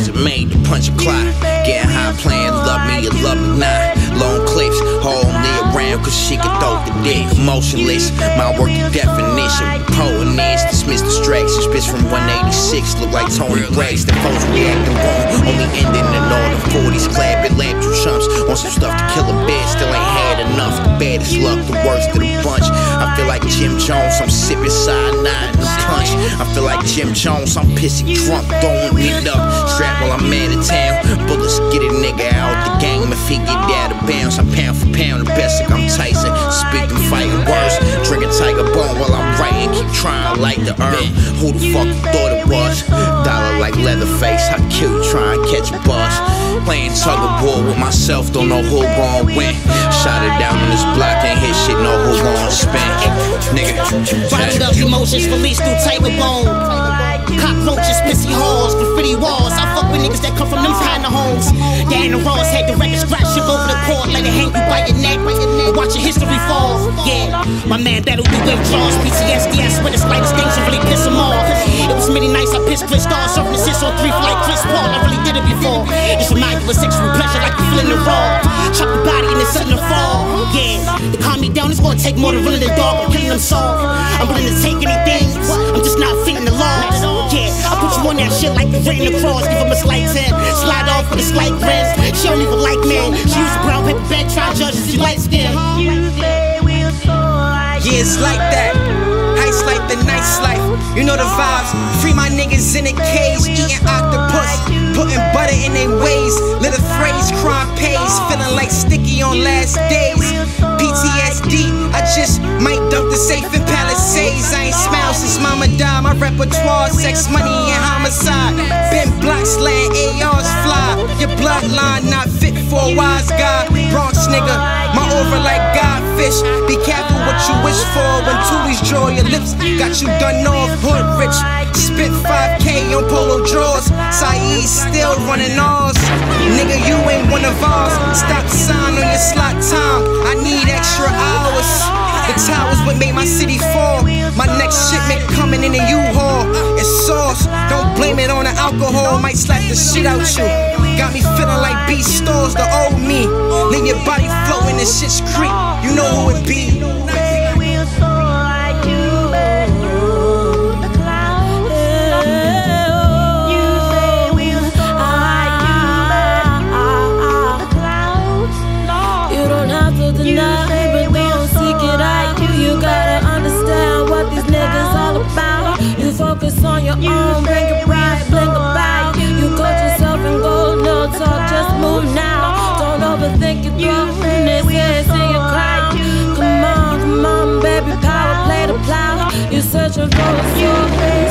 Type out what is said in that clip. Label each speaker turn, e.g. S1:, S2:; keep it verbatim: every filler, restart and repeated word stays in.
S1: wasn't made to punch a clock. Getting high playing love me or love me not. Long clips, hold me around cause she can throw the dick. Emotionless, my work the definition. Poet is dismiss distractions. Bitch from one eighty-six look like Tony Braxton. Folks reacting wrong, only ending in all the forties. Clapping lamp two chumps on some stuff to kill a bitch. Still ain't had enough. The baddest luck, the worst of the bunch. I feel like Jim Jones, I'm sipping cyanide in the punch. I feel like Jim Jones, I'm pissy drunk, throwing it up. Strap while I'm out of town. Bullets get a nigga out the game if he get out of bounds. I'm pound for pound, the best like I'm Tyson. Spit them fighting words, drinking Tiger Bone while I'm writing. Keep trying like the earth. Who the fuck you thought it was? Dollar like Leatherface, I kill you trying to catch a bus. Playing tug of war with myself, don't know who gon' win. Shot it down on this block, ain't hit shit, know who gon' spin. Nigga,
S2: bottled up emotions released through Tiger Bone. Cockroaches, pissy halls, graffiti walls. I fuck with niggas that come from them kind of homes. Dan and Ross had the record scratch shit over the court, let it hang you by your neck and watch your history fall. Yeah, my man battled through withdrawals, P T S D. I swear the slightest things should really piss him off. It was many nights I pissed Chris stars, surfing the six on three for like Chris Paul. I really did it before. It's remind you of sexual pleasure like you feeling the raw. Chop the body and then sudden the fall. Yeah, to calm me down, it's gonna take more than running the dog or killing them soft. I'm willing to take anything, I'm just not feeling the laws. Yeah, I put you on that shit like the written across. Give him a slight tip, slide off with a slight grins. She don't even like men, she used a brown paper bag, try judges, she light skin.
S3: Yeah, it's like that. Heist like the nice life. You know the vibes. Free my niggas in a cage, eating octopus, putting butter in their ways. Little phrase, crime pays. Feeling like sticky on last days. P T S D, I just might dump the safe in Palisades. I ain't smiled since mama died. My repertoire, sex, money, and homicide. Been blocks, letting A Rs fly. Your bloodline not fit for a wise guy. Bronx nigga, my aura like godfish. Be careful what you wish for when Tuli's draw your lips. Got you done off, hood rich. Spent five K on polo drawers. Saeed still running ours. Nigga, you ain't one of ours. Stop sign on your slot time. I need extra hours. The towers what made my city fall. My next shipment coming in a U-Haul. It's sauce, don't blame it on the alcohol. Might slap the shit out you. Got me feeling like B stores, the old me. Leave your body floating in shit's creek. You know who it be.
S4: Focus on your own, bring it right, blink about. You coach yourself and go, no talk, just move now. Don't overthink it, throw this, yeah, see you cry. Come on, come on, baby, power, play the plow. You're searching for a soul.